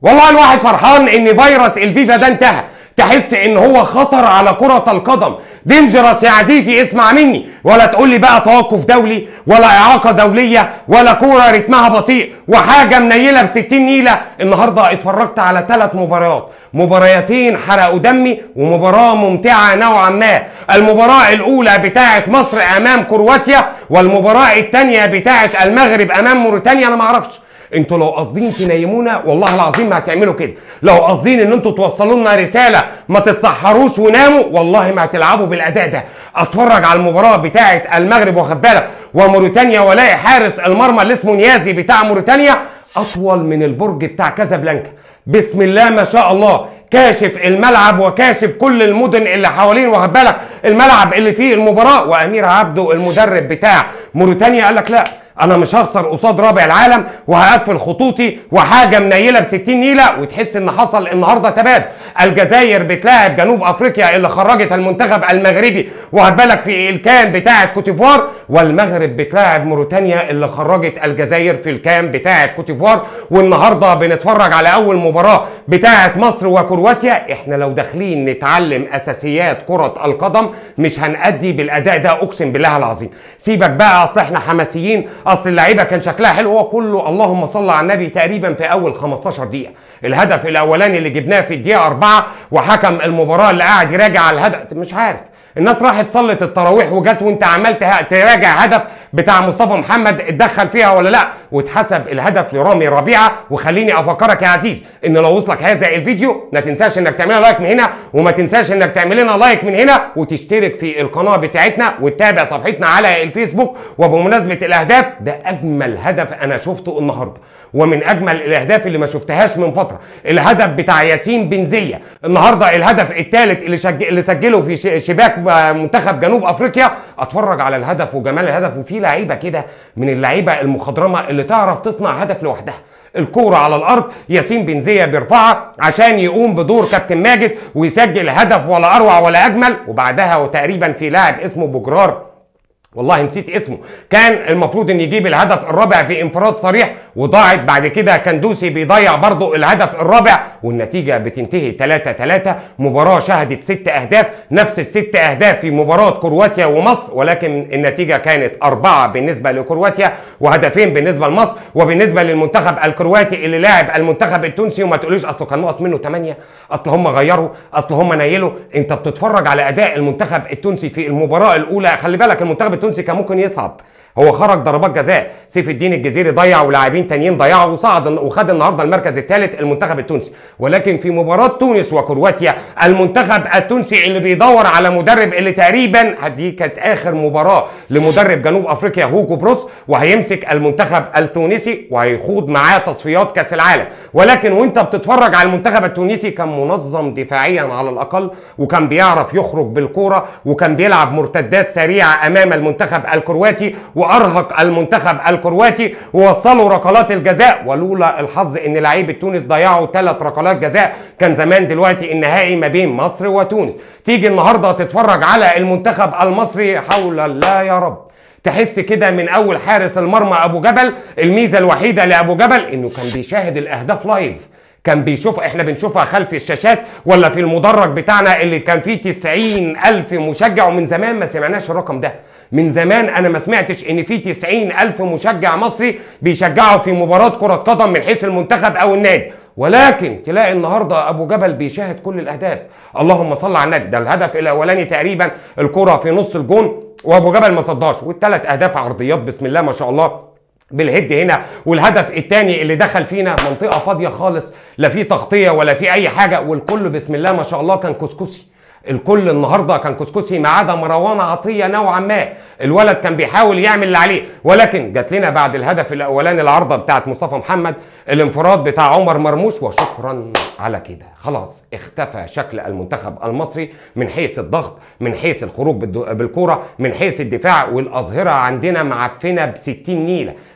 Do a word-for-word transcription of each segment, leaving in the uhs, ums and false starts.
والله الواحد فرحان ان فيروس الفيفا ده انتهى. تحس ان هو خطر على كرة القدم، دينجرس يا عزيزي. اسمع مني، ولا تقول لي بقى توقف دولي ولا اعاقة دولية ولا كورة رتمها بطيء وحاجة منيلة بستين نيلة. النهاردة اتفرجت على ثلاث مباريات، مباريتين حرقوا دمي ومباراة ممتعة نوعا ما. المباراة الاولى بتاعة مصر امام كرواتيا، والمباراة الثانية بتاعة المغرب امام موريتانيا. انا ما اعرفش انتوا لو قاصدين تنيمونا والله العظيم ما هتعملوا كده، لو قاصدين ان انتوا توصلوا لنا رساله ما تتسحروش وناموا والله ما هتلعبوا بالاداء ده. اتفرج على المباراه بتاعه المغرب واخد بالك وموريتانيا، والاقي حارس المرمى اللي اسمه نيازي بتاع موريتانيا اطول من البرج بتاع كازابلانكا. بسم الله ما شاء الله، كاشف الملعب وكاشف كل المدن اللي حوالين واخد بالك الملعب اللي فيه المباراه. وامير عبده المدرب بتاع موريتانيا قال لك لا، انا مش هخسر قصاد رابع العالم وهقفل خطوطي وحاجه منيله ب ستين نيله. وتحس ان حصل النهارده تبادل. الجزائر بتلاعب جنوب افريقيا اللي خرجت المنتخب المغربي واخد بالك في الكان بتاعه كوتيفوار، والمغرب بتلاعب موريتانيا اللي خرجت الجزائر في الكان بتاعه كوتيفوار. والنهارده بنتفرج على اول مباراه بتاعه مصر وكرواتيا. احنا لو داخلين نتعلم اساسيات كره القدم مش هنأدي بالاداء ده اقسم بالله العظيم. سيبك بقى، اصل احنا حماسيين، اصل اللعيبه كان شكلها حلو. هو كله اللهم صل على النبي تقريبا في اول خمستاشر دقيقه. الهدف الاولاني اللي جبناه في الدقيقه أربعة، وحكم المباراه اللي قاعد يراجع على الهدف مش عارف، الناس راحت صلت التراويح وجت وانت عمال تراجع هدف بتاع مصطفى محمد اتدخل فيها ولا لا، واتحسب الهدف لرامي ربيعه. وخليني افكرك يا عزيز ان لو وصلك هذا الفيديو ما تنساش انك تعمل لايك من هنا، وما تنساش انك تعمل لنا لايك من هنا، وتشترك في القناه بتاعتنا وتتابع صفحتنا على الفيسبوك. وبمناسبه الاهداف، ده اجمل هدف انا شفته النهارده، ومن اجمل الاهداف اللي ما شفتهاش من فتره، الهدف بتاع ياسين بنزيه النهارده، الهدف الثالث اللي شج... اللي سجله في شباك منتخب جنوب افريقيا. اتفرج على الهدف وجمال الهدف، وفي لعيبه كده من اللعيبه المخضرمه اللي تعرف تصنع هدف لوحدها. الكوره على الارض، ياسين بنزيه بيرفعها عشان يقوم بدور كابتن ماجد ويسجل هدف ولا اروع ولا اجمل. وبعدها وتقريبا في لاعب اسمه بوجرار، والله نسيت اسمه، كان المفروض ان يجيب الهدف الرابع في انفراد صريح وضاعت. بعد كده كندوسي بيضيع برضو الهدف الرابع، والنتيجه بتنتهي ثلاثة ثلاثة. مباراه شهدت ست اهداف، نفس الست اهداف في مباراه كرواتيا ومصر، ولكن النتيجه كانت أربعة بالنسبه لكرواتيا وهدفين بالنسبه لمصر. وبالنسبه للمنتخب الكرواتي اللي لاعب المنتخب التونسي، وما تقوليش اصله كان ناقص منه ثمانية، اصل هم غيروا، اصل هم نيلوا. انت بتتفرج على اداء المنتخب التونسي في المباراه الاولى، خلي بالك المنتخب التونسي كان ممكن يصعد، هو خرج ضربات جزاء، سيف الدين الجزيري ضيع ولاعبين تانيين ضيعوا وصعد وخد النهارده المركز الثالث المنتخب التونسي. ولكن في مباراه تونس وكرواتيا، المنتخب التونسي اللي بيدور على مدرب اللي تقريبا دي كانت اخر مباراه لمدرب جنوب افريقيا هوجو بروس، وهيمسك المنتخب التونسي وهيخوض معاه تصفيات كاس العالم. ولكن وانت بتتفرج على المنتخب التونسي كان منظم دفاعيا على الاقل، وكان بيعرف يخرج بالكوره، وكان بيلعب مرتدات سريعه امام المنتخب الكرواتي، وارهق المنتخب الكرواتي ووصلوا ركلات الجزاء. ولولا الحظ ان لعيبه تونس ضيعوا ثلاث ركلات جزاء كان زمان دلوقتي النهائي ما بين مصر وتونس. تيجي النهارده تتفرج على المنتخب المصري، حول الله يا رب، تحس كده من اول حارس المرمى ابو جبل. الميزه الوحيده لابو جبل انه كان بيشاهد الاهداف لايف، كان بيشوف، احنا بنشوفها خلف الشاشات ولا في المدرج بتاعنا اللي كان فيه تسعين ألف مشجع. ومن زمان ما سمعناش الرقم ده، من زمان انا ما سمعتش ان في تسعين ألف مشجع مصري بيشجعوا في مباراة كرة قدم من حيث المنتخب او النادي. ولكن تلاقي النهارده ابو جبل بيشاهد كل الاهداف. اللهم صل على النبي، ده الهدف الاولاني تقريبا الكرة في نص الجون وابو جبل ما صداش، والثلاث اهداف عرضيات بسم الله ما شاء الله بالهد هنا. والهدف الثاني اللي دخل فينا منطقه فاضيه خالص، لا في تغطيه ولا في اي حاجه، والكل بسم الله ما شاء الله كان كسكسي. الكل النهارده كان كسكسي ما عدا مروان عطيه نوعا ما، الولد كان بيحاول يعمل اللي عليه. ولكن جات لنا بعد الهدف الاولاني العارضه بتاعت مصطفى محمد، الانفراد بتاع عمر مرموش، وشكرا على كده خلاص اختفى شكل المنتخب المصري من حيث الضغط، من حيث الخروج بالكوره، من حيث الدفاع. والاظهره عندنا معفنه ب ستين نيله.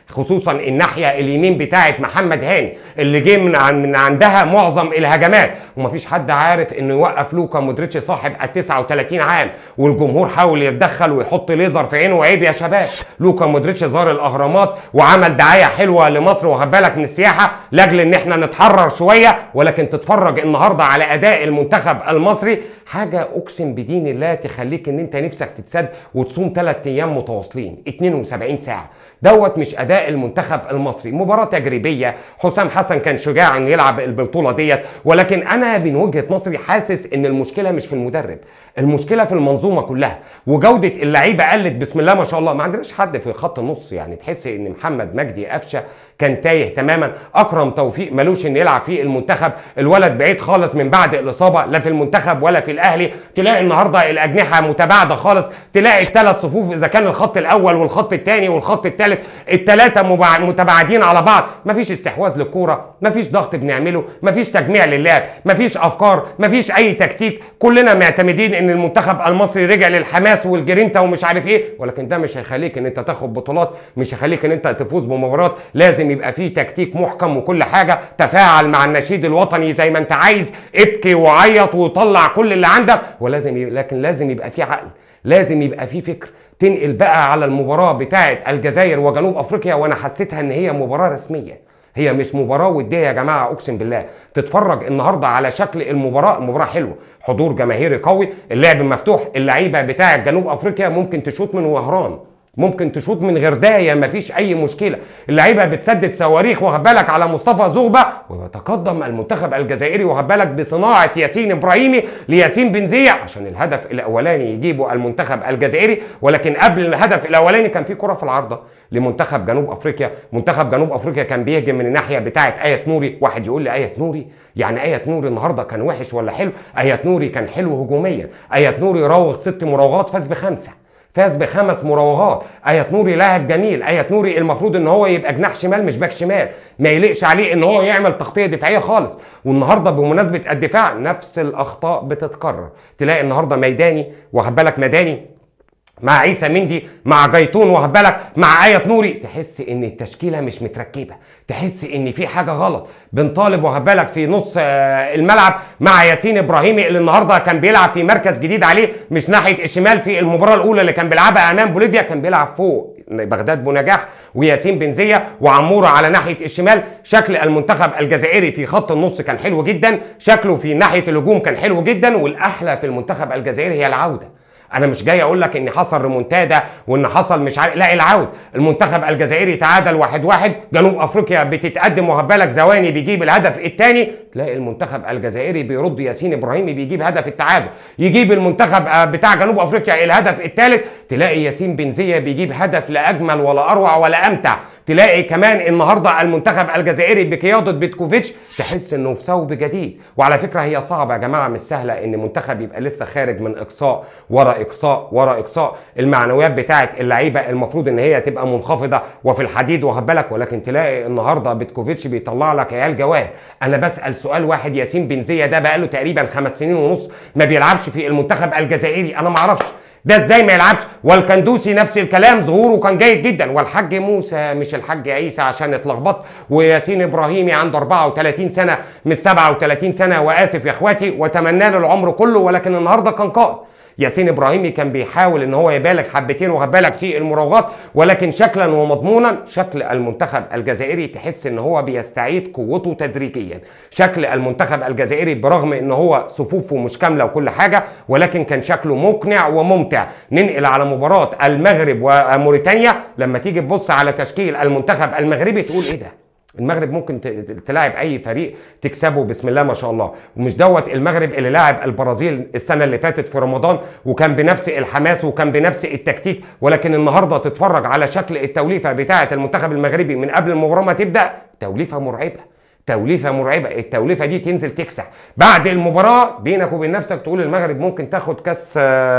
خصوصا الناحيه اليمين بتاعه محمد هاني اللي جه من, عن من عندها معظم الهجمات، ومفيش حد عارف انه يوقف لوكا مودريتش صاحب ال تسعة وتلاتين عام، والجمهور حاول يتدخل ويحط ليزر في عينه. وعيب يا شباب، لوكا مودريتش زار الاهرامات وعمل دعايه حلوه لمصر وخد بالك من السياحه لاجل ان احنا نتحرر شويه، ولكن تتفرج النهارده على اداء المنتخب المصري حاجه اقسم بدين الله تخليك ان انت نفسك تتسد وتصوم ثلاث ايام متواصلين اتنين وسبعين ساعه. دوت مش اداء المنتخب المصري. مباراه تجريبيه، حسام حسن كان شجاع ان يلعب البطوله ديت، ولكن انا من وجهه نظري حاسس ان المشكله مش في المدرب، المشكله في المنظومه كلها، وجوده اللعيبه قلت بسم الله ما شاء الله. ما عندناش حد في خط النص، يعني تحس ان محمد مجدي قفشه كان تايه تماما، اكرم توفيق ملوش ان يلعب في المنتخب، الولد بعيد خالص من بعد الاصابه لا في المنتخب ولا في الاهلي. تلاقي النهارده الاجنحه متباعده خالص، تلاقي الثلاث صفوف اذا كان الخط الاول والخط الثاني والخط الثالث الثلاثه متباعدين على بعض، مفيش استحواذ للكوره، مفيش ضغط بنعمله، مفيش تجميع للعب، مفيش افكار، مفيش اي تكتيك. كلنا معتمدين ان المنتخب المصري رجع للحماس والجرينتا ومش عارف ايه، ولكن ده مش هيخليك ان انت تاخد بطولات، مش هيخليك ان انت تفوز بمباراه. لازم يبقى فيه تكتيك محكم وكل حاجه. تفاعل مع النشيد الوطني زي ما انت عايز، ابكي وعيط وطلع كل اللي عندك، ولازم ي... لكن لازم يبقى فيه عقل، لازم يبقى فيه فكر. تنقل بقى على المباراه بتاعه الجزائر وجنوب افريقيا، وانا حسيتها ان هي مباراه رسميه، هي مش مباراه وديه يا جماعه. اقسم بالله تتفرج النهارده على شكل المباراه، المباراه حلوه، حضور جماهيري قوي، اللعب مفتوح، اللعيبه بتاعه جنوب افريقيا ممكن تشوط من وهران، ممكن تشوط من غردايه، مفيش اي مشكله، اللعيبه بتسدد صواريخ واخد بالك على مصطفى زغبه. ويتقدم المنتخب الجزائري واخد بالك بصناعه ياسين ابراهيمي لياسين بن زيع عشان الهدف الاولاني يجيبه المنتخب الجزائري. ولكن قبل الهدف الاولاني كان في كره في العارضه لمنتخب جنوب افريقيا. منتخب جنوب افريقيا كان بيهجم من الناحيه بتاعه ايت نوري. واحد يقول لي ايت نوري يعني ايت نوري النهارده كان وحش ولا حلو؟ ايت نوري كان حلو هجوميا، ايت نوري راوغ ست مراوغات فاز بخمسه، فاز بخمس مراوغات. ايت نوري لاعب جميل، ايت نوري المفروض ان هو يبقى جناح شمال مش باك شمال، ما يليقش عليه ان هو يعمل تغطيه دفاعيه خالص. والنهارده بمناسبه الدفاع نفس الاخطاء بتتكرر، تلاقي النهارده ميداني واخد بالك مداني مع عيسى مندي مع جيتون واخد بالك مع ايت نوري، تحس ان التشكيله مش متركبه، تحس ان في حاجه غلط. بنطالب واخد بالك في نص الملعب مع ياسين ابراهيمي اللي النهارده كان بيلعب في مركز جديد عليه، مش ناحيه الشمال. في المباراه الاولى اللي كان بيلعبها امام بوليفيا كان بيلعب فوق بغداد بونجاح وياسين بن زيع وعموره على ناحيه الشمال. شكل المنتخب الجزائري في خط النص كان حلو جدا، شكله في ناحيه الهجوم كان حلو جدا. والاحلى في المنتخب الجزائري هي العوده. انا مش جاي اقول لك ان حصل ريمونتادا وان حصل مش عارف، لا، العود. المنتخب الجزائري تعادل واحد واحد، جنوب افريقيا بتتقدم واخد بالك زواني بيجيب الهدف الثاني، تلاقي المنتخب الجزائري بيرد ياسين ابراهيمي بيجيب هدف التعادل، يجيب المنتخب بتاع جنوب افريقيا الهدف الثالث، تلاقي ياسين بن زيع بيجيب هدف لا اجمل ولا اروع ولا امتع. تلاقي كمان النهارده المنتخب الجزائري بقياده بيتكوفيتش تحس انه في ثوب جديد. وعلى فكره هي صعبه يا جماعه، مش سهله ان منتخب يبقى لسه خارج من اقصاء ورا اقصاء ورا اقصاء، المعنويات بتاعه اللعيبه المفروض ان هي تبقى منخفضه وفي الحديد واخد بالك، ولكن تلاقي النهارده بيتكوفيتش بيطلع لك عيال جواهر. انا بسال سؤال واحد، ياسين بن زيع ده بقاله تقريبا خمس سنين ونص ما بيلعبش في المنتخب الجزائري، انا ما اعرفش ده ازاي ما يلعبش. والكندوسي نفس الكلام، ظهوره كان جيد جدا، والحاج موسى مش الحاج عيسى عشان اتلخبطت، وياسين ابراهيمي عنده اربعة وتلاتين سنه مش سبعة وتلاتين سنه، واسف يا اخواتي واتمنى له العمر كله، ولكن النهارده كان قائد. ياسين ابراهيمي كان بيحاول ان هو يبالغ حبتين واخد بالك في المراوغات، ولكن شكلا ومضمونا شكل المنتخب الجزائري تحس ان هو بيستعيد قوته تدريجيا. شكل المنتخب الجزائري برغم ان هو صفوفه مش كامله وكل حاجه، ولكن كان شكله مقنع وممتع. ننقل على مباراه المغرب وموريتانيا، لما تيجي تبص على تشكيل المنتخب المغربي تقول ايه ده؟ المغرب ممكن تلاعب اي فريق تكسبه بسم الله ما شاء الله. ومش دوت المغرب اللي لاعب البرازيل السنه اللي فاتت في رمضان وكان بنفس الحماس وكان بنفس التكتيك، ولكن النهارده تتفرج على شكل التوليفه بتاعه المنتخب المغربي من قبل المباراه ما تبدا، توليفه مرعبه، توليفه مرعبه. التوليفه دي تنزل تكسح بعد المباراه بينك وبين نفسك تقول المغرب ممكن تاخد كاس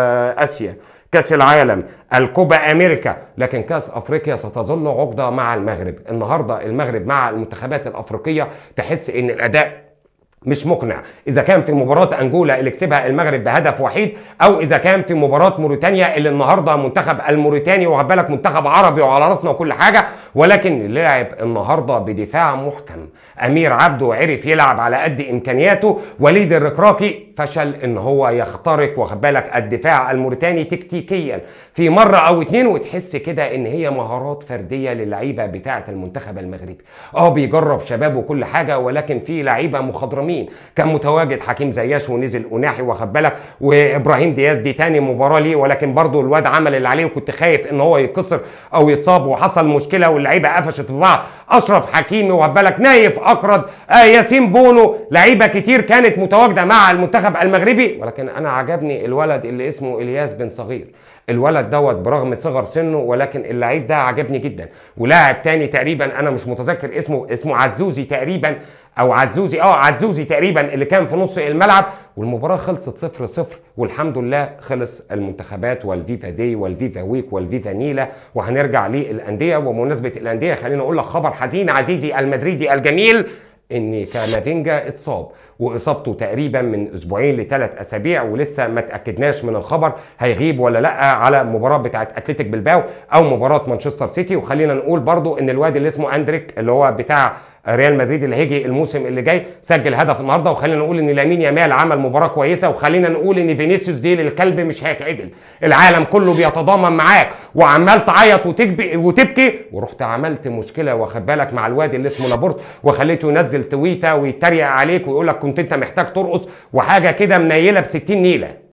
اسيا، كاس العالم، الكوبا امريكا، لكن كاس افريقيا ستظل عقده مع المغرب. النهارده المغرب مع المنتخبات الافريقيه تحس ان الاداء مش مقنع، اذا كان في مباراه انجولا اللي كسبها المغرب بهدف وحيد، او اذا كان في مباراه موريتانيا اللي النهارده منتخب الموريتاني، واخد بالك منتخب عربي وعلى راسنا وكل حاجه، ولكن لعب النهارده بدفاع محكم. امير عبده عرف يلعب على قد امكانياته، وليد الركراكي فشل ان هو يخترق، واخد بالك الدفاع الموريتاني تكتيكيا في مره او اتنين، وتحس كده ان هي مهارات فرديه للعيبه بتاعه المنتخب المغربي. اه بيجرب شباب وكل حاجه، ولكن في لعيبه مخضرمين. كان متواجد حكيم زياش ونزل أناحي، واخد بالك، وابراهيم دياز دي تاني مباراه ليه، ولكن برضو الواد عمل اللي عليه، وكنت خايف ان هو يتكسر او يتصاب، وحصل مشكله واللعيبه قفشت في بعض. اشرف حكيمي، واخد بالك، نايف اكرد، آه ياسين بونو، لعيبه كتير كانت متواجده مع المنتخب المغربي. ولكن انا عجبني الولد اللي اسمه الياس بن صغير، الولد دوت برغم صغر سنه، ولكن اللعيب ده عجبني جدا. ولاعب تاني تقريبا انا مش متذكر اسمه، اسمه عزوزي تقريبا او عزوزي، اه عزوزي تقريبا، اللي كان في نص الملعب. والمباراه خلصت صفر صفر، والحمد لله خلص المنتخبات والفيفا دي والفيفا ويك والفيفا نيلا. وهنرجع للانديه. وبمناسبه الانديه خليني اقول لك خبر حزين عزيزي المدريدي الجميل، ان كامافينجا اتصاب، واصابته تقريبا من اسبوعين لثلاث اسابيع، ولسه ما تاكدناش من الخبر هيغيب ولا لا على المباراه بتاعت اتلتيك بلباو او مباراه مانشستر سيتي. وخلينا نقول برضو ان الواد اللي اسمه اندريك اللي هو بتاع ريال مدريد اللي هيجي الموسم اللي جاي سجل هدف النهارده. وخلينا نقول ان لامين يامال عمل مباراه كويسه. وخلينا نقول ان فينيسيوس دي للكلب مش هيتعدل، العالم كله بيتضامن معاك وعمال تعيط وتكبي وتبكي، ورحت عملت مشكله، واخد بالك، مع الواد اللي اسمه لابورت، وخليته ينزل تويته ويتريق عليك ويقول لك كنت انت محتاج ترقص وحاجه كده منيله ب ستين نيله.